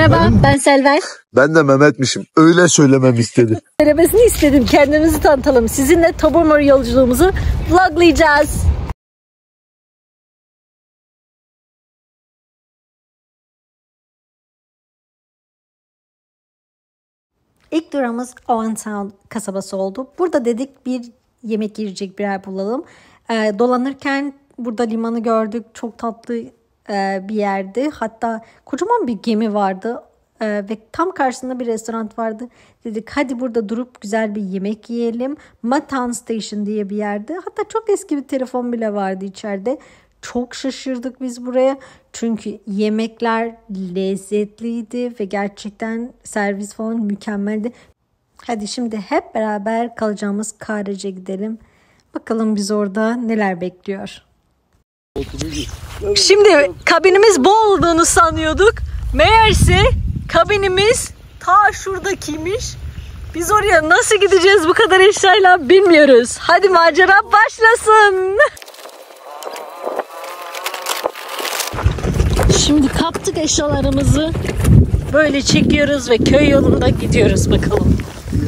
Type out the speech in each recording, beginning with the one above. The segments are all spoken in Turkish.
Merhaba, ben Selver. Ben de Mehmet'mişim. Öyle söylemem istedi. Söylemesini istedim. Kendimizi tanıtalım. Sizinle Tobermory yolculuğumuzu vloglayacağız. İlk durağımız Owen Sound kasabası oldu. Burada dedik bir yemek yiyecek bir yer bulalım. Dolanırken burada limanı gördük. Çok tatlı bir yerdi. Hatta kocaman bir gemi vardı. Ve tam karşısında bir restoran vardı. Dedik hadi burada durup güzel bir yemek yiyelim. Matan Station diye bir yerde. Hatta çok eski bir telefon bile vardı içeride. Çok şaşırdık biz buraya. Çünkü yemekler lezzetliydi ve gerçekten servis falan mükemmeldi. Hadi şimdi hep beraber kalacağımız Karec'e gidelim. Bakalım biz orada neler bekliyor. Şimdi kabinimiz bu olduğunu sanıyorduk. Meğerse kabinimiz ta şuradakiymiş. Biz oraya nasıl gideceğiz bu kadar eşyayla bilmiyoruz. Hadi macera başlasın. Şimdi kaptık eşyalarımızı. Böyle çekiyoruz ve köy yolunda gidiyoruz bakalım.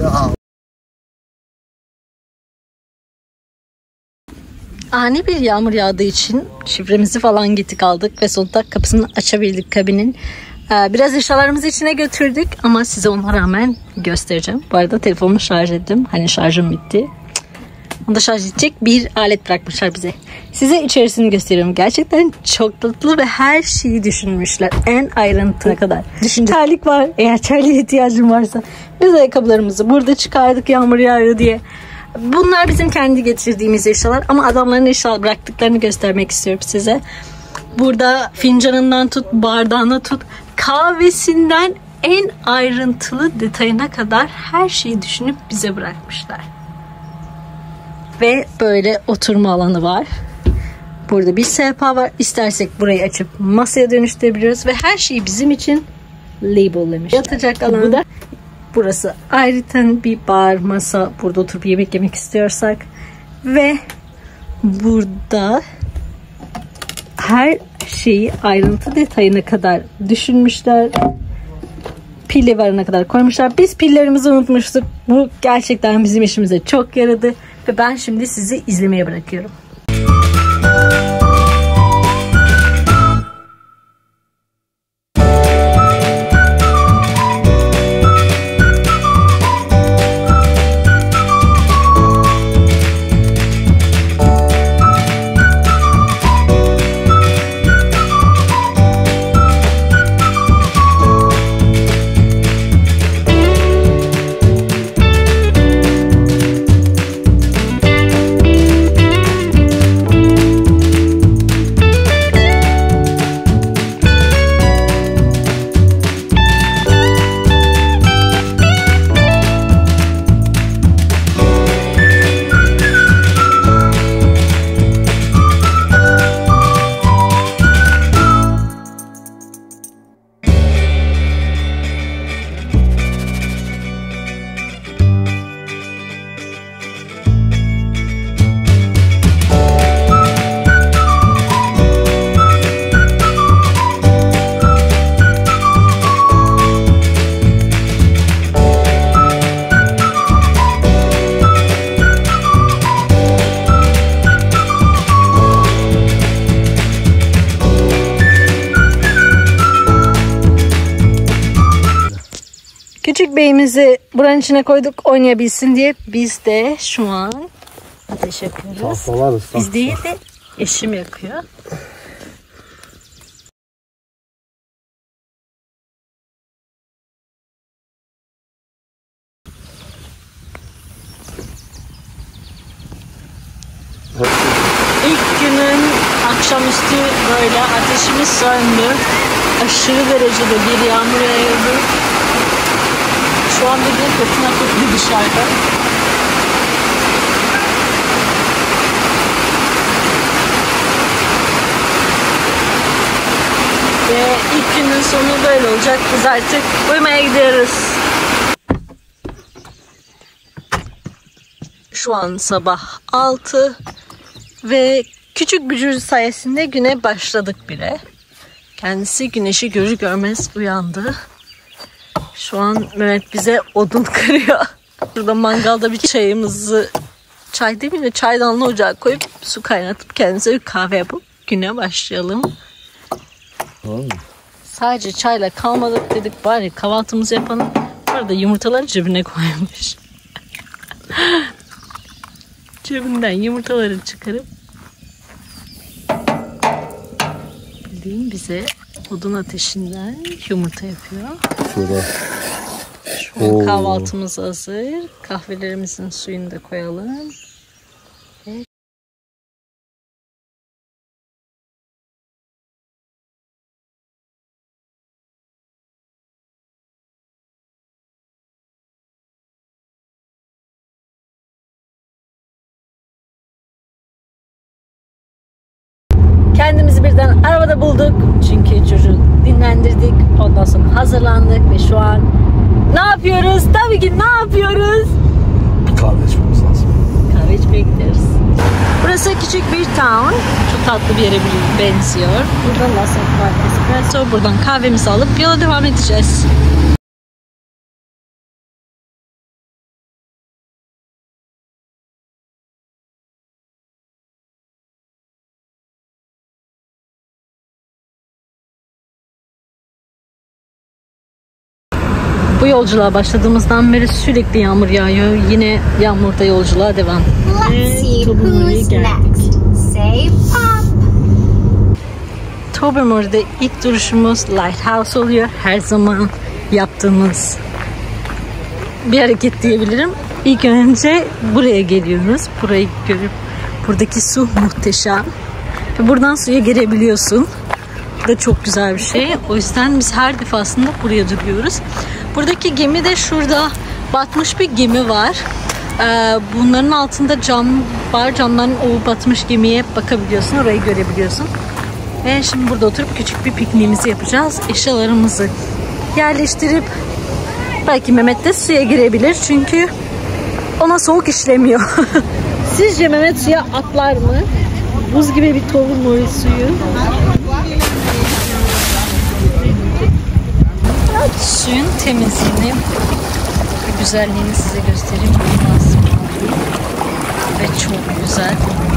Ani bir yağmur yağdığı için şifremizi falan gittik aldık ve sonunda kapısını açabildik kabinin. Biraz eşyalarımızı içine götürdük ama size ona rağmen göstereceğim. Bu arada telefonumu şarj ettim. Hani şarjım bitti. Onu da şarj edecek bir alet bırakmışlar bize. Size içerisini gösteriyorum. Gerçekten çok tatlı ve her şeyi düşünmüşler. En ayrıntısına kadar. Terlik var. Eğer terliğe ihtiyacın varsa. Biz ayakkabılarımızı burada çıkardık yağmur yağıyor diye. Bunlar bizim kendi getirdiğimiz eşyalar. Ama adamların eşya bıraktıklarını göstermek istiyorum size. Burada fincanından tut, bardağına tut, kahvesinden en ayrıntılı detayına kadar her şeyi düşünüp bize bırakmışlar. Ve böyle oturma alanı var. Burada bir sehpa var. İstersek burayı açıp masaya dönüştürebiliyoruz. Ve her şeyi bizim için labellemiş. Yatacak alan da burası. Ayrıca bir bar, masa. Burada oturup yemek yemek istiyorsak. Ve burada her şeyi ayrıntı detayına kadar düşünmüşler. Pili varana kadar koymuşlar. Biz pillerimizi unutmuştuk. Bu gerçekten bizim işimize çok yaradı. Ve ben şimdi sizi izlemeye bırakıyorum. Küçük beyimizi buranın içine koyduk oynayabilsin diye. Biz de şu an ateş yakıyoruz. Biz değil de eşim yakıyor. İlk günün akşamüstü böyle ateşimiz söndü. Aşırı derecede bir yağmur yağıyordu. Şu an bir fırtına kopuyor dışarıda. Ve ilk günün sonu böyle olacak. Biz artık uyumaya gidiyoruz. Şu an sabah 6 ve küçük bücür sayesinde güne başladık bile. Kendisi güneşi görür görmez uyandı. Şu an Mehmet bize odun kırıyor. Burada mangalda bir çayımızı, çay değil mi de çaydanlığı ocağa koyup su kaynatıp kendimize bir kahve yapıp güne başlayalım. Sadece çayla kalmadık, dedik bari kahvaltımızı yapalım. Bu arada yumurtaları cebine koymuş. Cebinden yumurtaları çıkarıp bildiğin bize odun ateşinden yumurta yapıyor. Şu an kahvaltımız hazır. Kahvelerimizin suyunu da koyalım. Evet. Kendimizi birden arabada bulduk. Çünkü çocuğu dinlendirdik. Ondan sonra hazırlandık ve şu an ne yapıyoruz? Tabii ki ne yapıyoruz? Bir kahve içmemiz lazım. Kahve içmeye gidiyoruz. Burası küçük bir town. Çok tatlı bir yere benziyor. Burada Lasset var, espresso. Buradan kahvemizi alıp yola devam edeceğiz. Bu yolculuğa başladığımızdan beri sürekli yağmur yağıyor. Yine yağmurda yolculuğa devam. Tobermory'e geldik. Tobermory'de ilk duruşumuz Lighthouse oluyor. Her zaman yaptığımız bir hareket diyebilirim. İlk önce buraya geliyoruz. Burayı görüp buradaki su muhteşem. Ve buradan suya girebiliyorsun. Bu da çok güzel bir şey. O yüzden biz her defasında buraya duruyoruz. Buradaki gemi de şurada batmış bir gemi var. Bunların altında cam var. Camların o batmış gemiye bakabiliyorsun. Orayı görebiliyorsun. Ve şimdi burada oturup küçük bir pikniğimizi yapacağız. Eşyalarımızı yerleştirip belki Mehmet de suya girebilir. Çünkü ona soğuk işlemiyor. Sizce Mehmet suya atlar mı? Buz gibi bir Tobermory suyu. Suyun temizliğini ve güzelliğini size göstereyim. Ve çok güzel.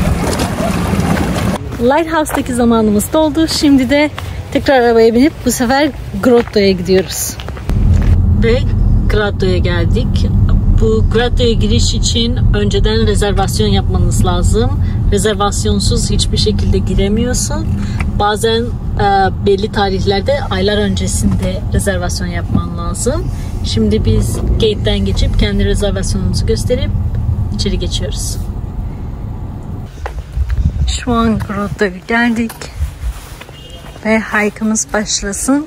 Lighthouse'daki zamanımız doldu. Şimdi de tekrar arabaya binip bu sefer Grotto'ya gidiyoruz. Ve Grotto'ya geldik. Bu Grotto'ya giriş için önceden rezervasyon yapmanız lazım. Rezervasyonsuz hiçbir şekilde giremiyorsun. Bazen belli tarihlerde aylar öncesinde rezervasyon yapman lazım. Şimdi biz gate'den geçip kendi rezervasyonumuzu gösterip içeri geçiyoruz. Şu an Grotto'ya geldik ve hike'ımız başlasın.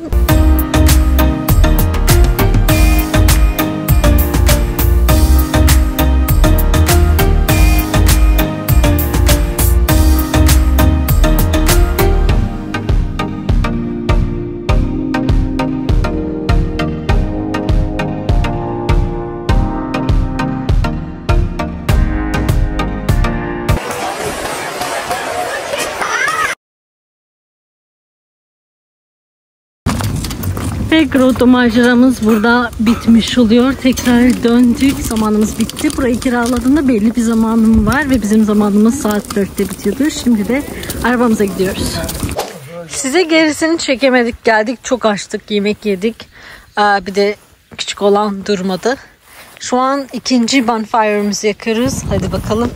Ve Grotto maceramız burada bitmiş oluyor. Tekrar döndük. Zamanımız bitti. Burayı kiraladığında belli bir zamanım var ve bizim zamanımız saat 4'te bitiyordu. Şimdi de arabamıza gidiyoruz. Size gerisini çekemedik. Geldik. Çok açtık. Yemek yedik. Bir de küçük olan durmadı. Şu an ikinci bonfire'ımızı yakıyoruz. Hadi bakalım.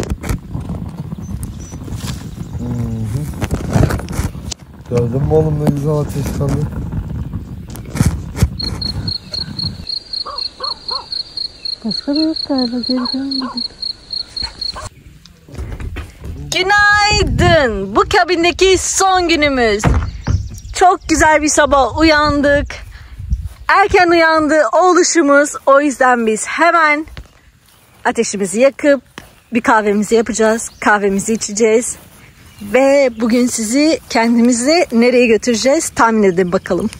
Gördün mü oğlum ne güzel ateş kaldı. Başka da yok galiba. Görmedim. Günaydın. Bu kabindeki son günümüz. Çok güzel bir sabah uyandık. Erken uyandı oluşumuz. O yüzden biz hemen ateşimizi yakıp bir kahvemizi yapacağız. Kahvemizi içeceğiz. Ve bugün sizi kendimizi nereye götüreceğiz tahmin edin bakalım.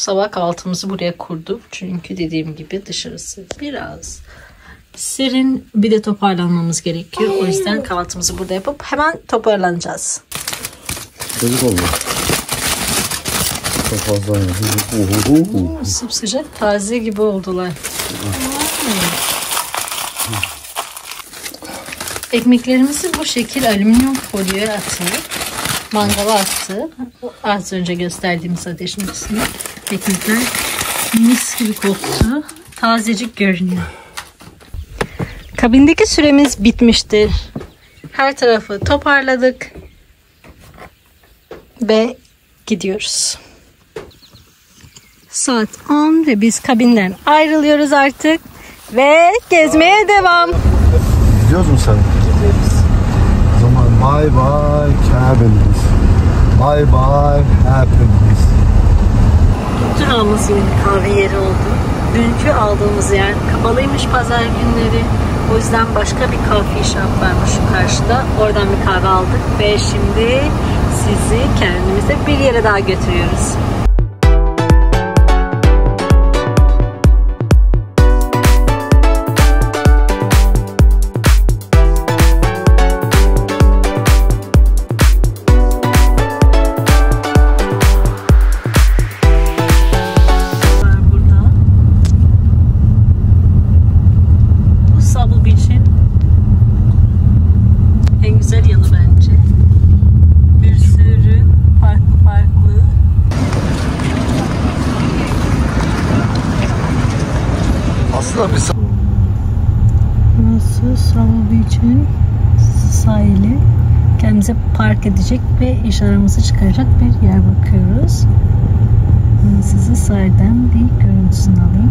Sabah kahvaltımızı buraya kurduk. Çünkü dediğim gibi dışarısı biraz serin. Bir de toparlanmamız gerekiyor. O yüzden kahvaltımızı burada yapıp hemen toparlanacağız. Çocuk oldu. Çok fazla yani. Sıcak taze gibi oldular. Ekmeklerimizi bu şekil alüminyum folyoya atıp mangala attı. Az önce gösterdiğimiz ateşin üstüne. Ekmekler mis gibi koktu. Tazecik görünüyor. Kabindeki süremiz bitmiştir. Her tarafı toparladık. Ve gidiyoruz. Saat 10 ve biz kabinden ayrılıyoruz artık. Ve gezmeye devam. Gidiyoruz mu sen? Gidiyoruz. O zaman bye bye cabins. Bye bye happiness. Durağımız yine kahve yeri oldu. Dünkü aldığımız yer kapalıymış pazar günleri. O yüzden başka bir coffee shop varmış şu karşıda. Oradan bir kahve aldık ve şimdi sizi kendimize bir yere daha götürüyoruz. Burası Savo Beach'in sahili. Kendimize park edecek ve eşyalarımızı çıkaracak bir yer bakıyoruz. Size sahilden bir görüntüsünü alayım.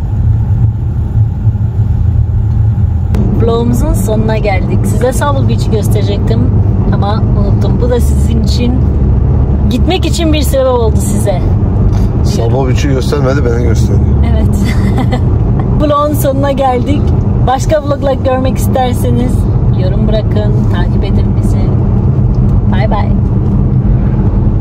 Vlogumuzun sonuna geldik. Size Savo Beach'i gösterecektim ama unuttum. Bu da sizin için, gitmek için bir sebep oldu size. Savo Beach'i göstermedi, beni gösterdi. Evet. Vlogun sonuna geldik. Başka vloglar görmek isterseniz yorum bırakın, takip edin bizi. Bye bye.